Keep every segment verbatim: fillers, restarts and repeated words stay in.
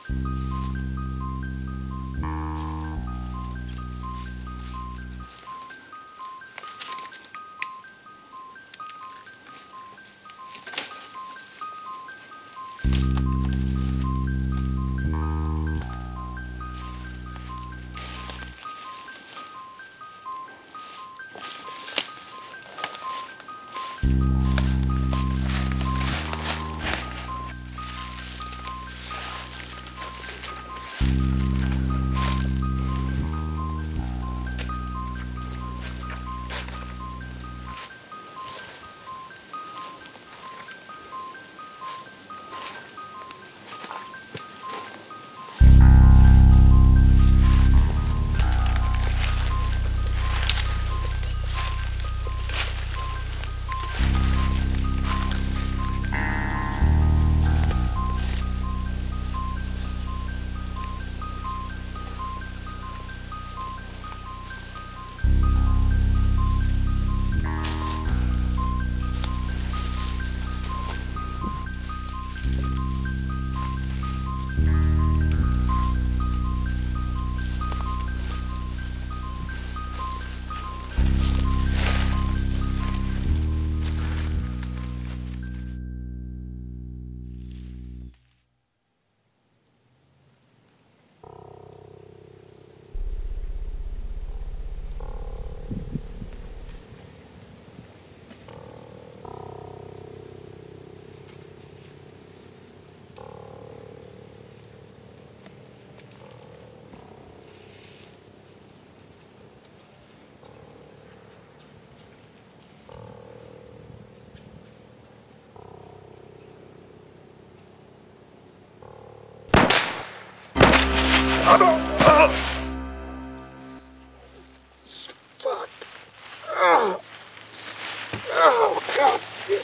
Fuck. Oh. Oh, God.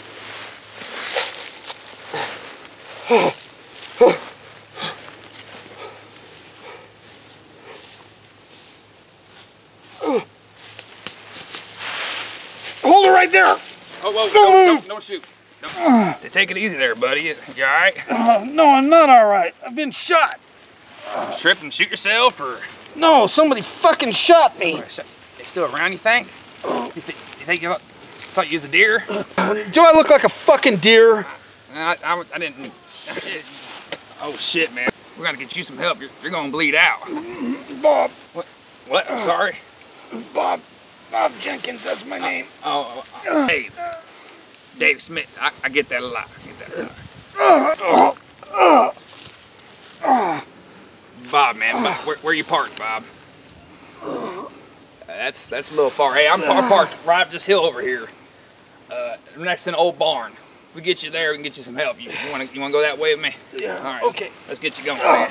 Hold it right there. Oh, whoa, don't, don't, don't shoot. Don't. Take it easy there, buddy. You all right? Uh, no, I'm not all right. I've been shot. Trip and shoot yourself, or? No, somebody fucking shot me. They still around, you think? You, th you think you thought, thought you was a deer? Do I look like a fucking deer? I, I, I didn't. Oh shit, man. We're gonna get you some help. You're, you're gonna bleed out. Bob. What? What? I'm sorry. Bob. Bob Jenkins, that's my name. Oh, oh, Dave. Dave Smith. I, I get that a lot. I get that a lot. Uh, uh, uh, Bob, man. Bob, where, where you parked, Bob? Uh, that's that's a little far. Hey, I'm par parked right up this hill over here, uh, next to an old barn. If we get you there, we can get you some help. You, you want to you want to go that way with me? Yeah. All right. Okay. Let's get you going. Man.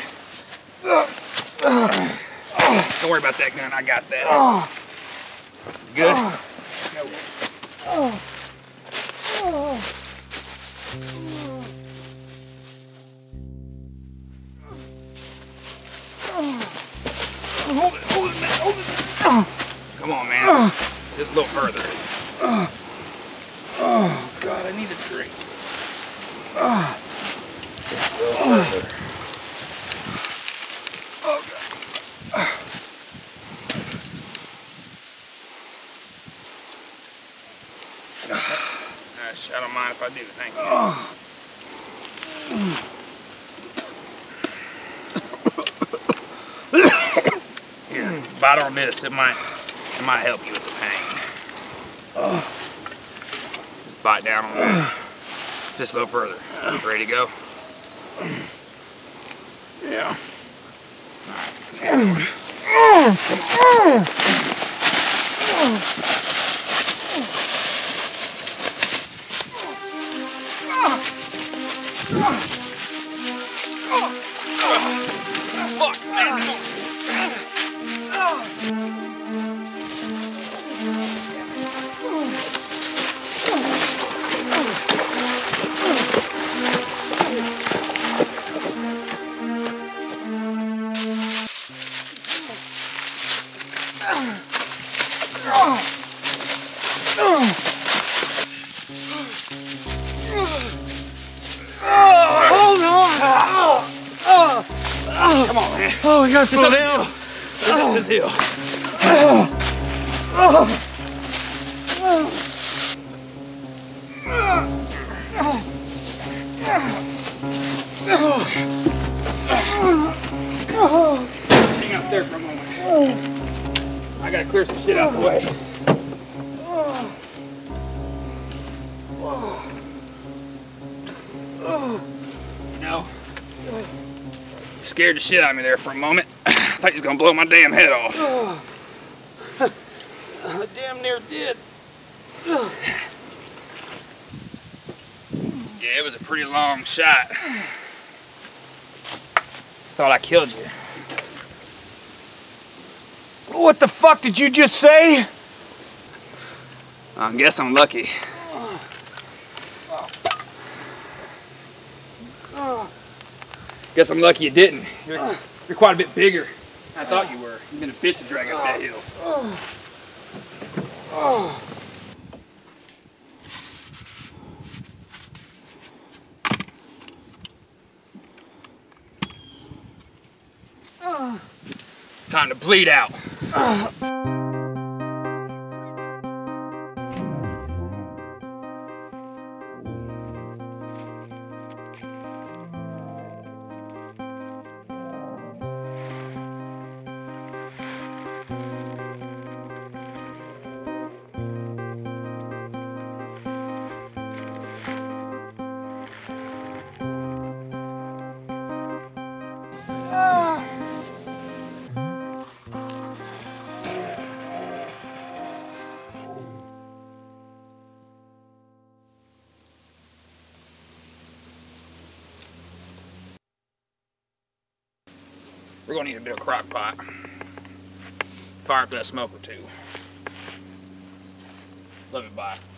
Don't worry about that gun. I got that. Good. Hold it, hold it, man, hold it. Come on, man. Just a little further. Oh, God, I need a drink. Just a little further. Oh, God. Gosh, I don't mind if I do. Thank you. Here, bite on this. It might, it might help you with the pain. Just bite down on that. Just a little further. Ready to go? Yeah. All right, let's get going. Fuck, man, come on. Oh, we gotta slow down. This hill. Hang out there for a moment. I gotta clear some shit out the way. You know, you scared the shit out of me there for a moment. I thought you was gonna blow my damn head off. I damn near did. Yeah, it was a pretty long shot. Thought I killed you. What the fuck did you just say? I guess I'm lucky. Guess I'm lucky you didn't. You're, you're quite a bit bigger than I thought you were. You've been a bitch to drag up that hill. Time to bleed out. We're gonna need a bit of crock pot. Fire up that smoker too. Love it, bye.